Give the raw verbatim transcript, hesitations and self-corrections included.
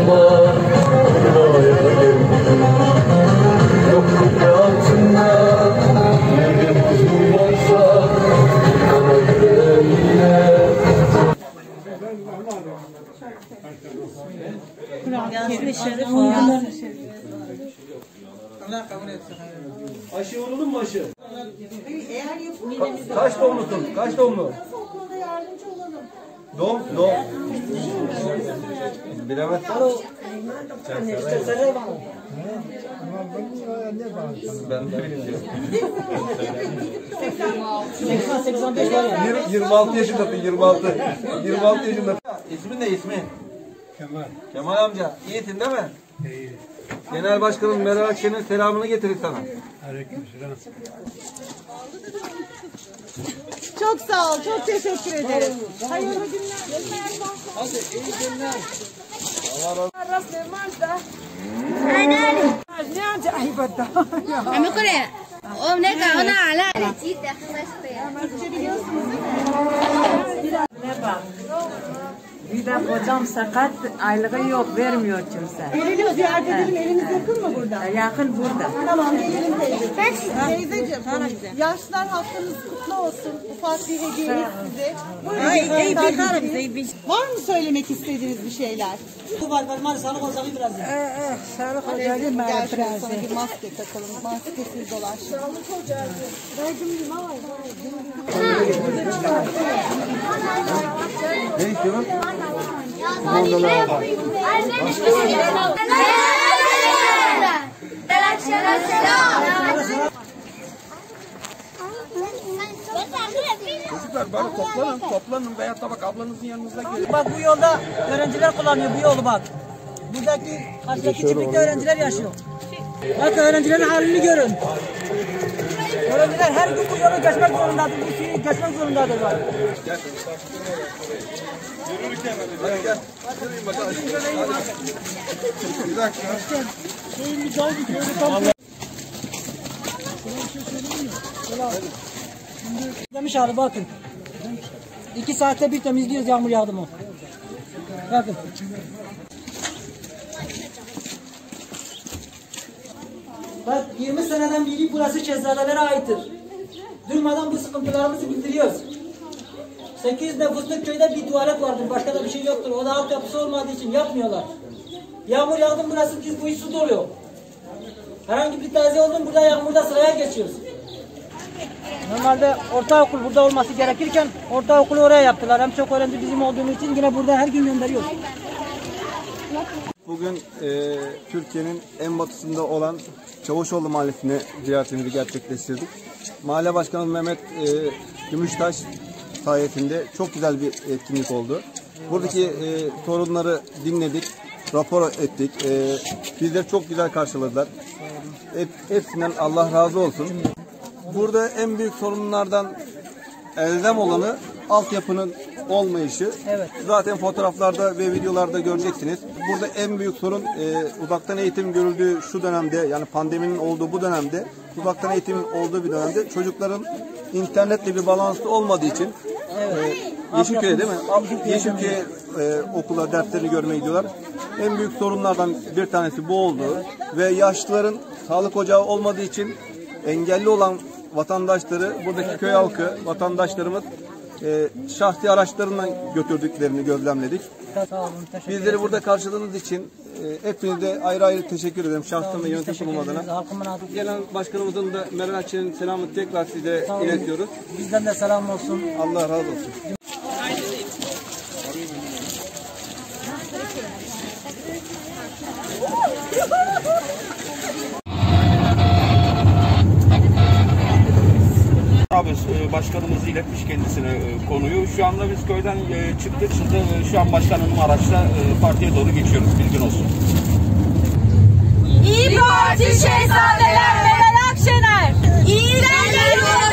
Aşı vurulur mu aşı? Eğer yapılır. Kaç doğumlusun? Kaç doğumlu? Okulda yardımcı olalım. Doğum, doğum. Bilemez. Ben de bilmiyorum. yirmi altı yaşındasın, yirmi altı. yirmi altı yaşındasın. İsmin ne ismi? Kemal. Kemal amca, iyisin değil mi? İyi. Genel Başkanım Meral Akşener'in selamını getirir sana. Aleykümselam. Çok sağ ol, çok teşekkür ederim. Hayırlı günler. Hadi iyi günler. Ne acayip hatta. Ama kore, o ne kadar ona ala. Ne bak. Bir de kocam sakat, aylığı yok, vermiyor kimse. Veriliyor, ziyaret edelim. Eviniz yakın mı burada? Yakın burada. Tamam, gelelim teyzeciğim. Teyzeciğim, Yaşlılar Haftanız kutlu olsun. Ufak bir hediyemiz size. Buyurun. Var mı söylemek istediğiniz bir şeyler? Var var var sağlık olsun biraz. Ee, sağlık hocam. Gel şuraya sana bir maske takalım. Maskesiz dolaş. Sağlık hocam. Ne istiyorsun? Çocuklar bari toplanın, toplanın veyahut da bak ablanızın yanınıza gelin. Bak bu yolda öğrenciler kullanıyor bu yolu bak. Buradaki karşıdaki çiftlikte öğrenciler yaşıyor. Bak öğrencilerin halini görün. Öğrenciler her gün bu yolu geçmek zorundadır, bu suyu geçmek zorundadır bak. Gel. Yürürken hadi gel. Yürüyün bakalım. Bir dakika. Demiş abi bakın. İki saatte bir temizliyoruz yağmur yağdı mı? Bakın. Bak yirmi seneden beri burası şehzadelere aittir. Durmadan bu sıkıntılarımızı bildiriyoruz. sekiz yüz nüfuslu köyde bir tuvalet vardır. Başka da bir şey yoktur. O da altyapısı olmadığı için yapmıyorlar. Yağmur yağdı burası biz bu iş su doluyor. Herhangi bir taze oldu burada yağmurda sıraya geçiyoruz. Normalde ortaokul burada olması gerekirken ortaokulu oraya yaptılar. Hem çok öğrenci bizim olduğumuz için yine burada her gün gönderiyoruz. Bugün e, Türkiye'nin en batısında olan Çavuşoğlu Mahallesi'ne ziyaretimizi gerçekleştirdik. Mahalle Başkanı Mehmet e, Gümüştaş sayesinde çok güzel bir etkinlik oldu. Buradaki e, sorunları dinledik, rapor ettik. E, bizleri çok güzel karşıladılar. Hep, hepsinden Allah razı olsun. Burada en büyük sorunlardan elzem olanı altyapının olmayışı. Evet. Zaten fotoğraflarda ve videolarda göreceksiniz. Burada en büyük sorun e, uzaktan eğitim görüldüğü şu dönemde, yani pandeminin olduğu bu dönemde, uzaktan eğitim olduğu bir dönemde çocukların internetle bir bağlantısı olmadığı için evet. e, Yeşilköy'e değil mi? Yeşilköy'e e, okula derslerini görmeye gidiyorlar. En büyük sorunlardan bir tanesi bu oldu. Evet. Ve yaşlıların sağlık ocağı olmadığı için engelli olan vatandaşları, buradaki köy halkı, vatandaşlarımız e, şahsi araçlarından götürdüklerini gözlemledik. Sağ olun, bizleri burada karşıladığınız için e, hepinize ayrı ayrı teşekkür ederim. Şahsım ve yönetim kurulu adına. Gelen başkanımızın da Meral Akşener'in selamını tekrar size iletiyoruz. Bizden de selam olsun. Allah razı olsun. Abi başkanımız iletmiş kendisine konuyu. Şu anda biz köyden çıktık. Şimdi şu an başkanım araçla partiye doğru geçiyoruz. Bilgin olsun. İyi Parti Şehzadeler Meral Akşener. İyilerle yoluna.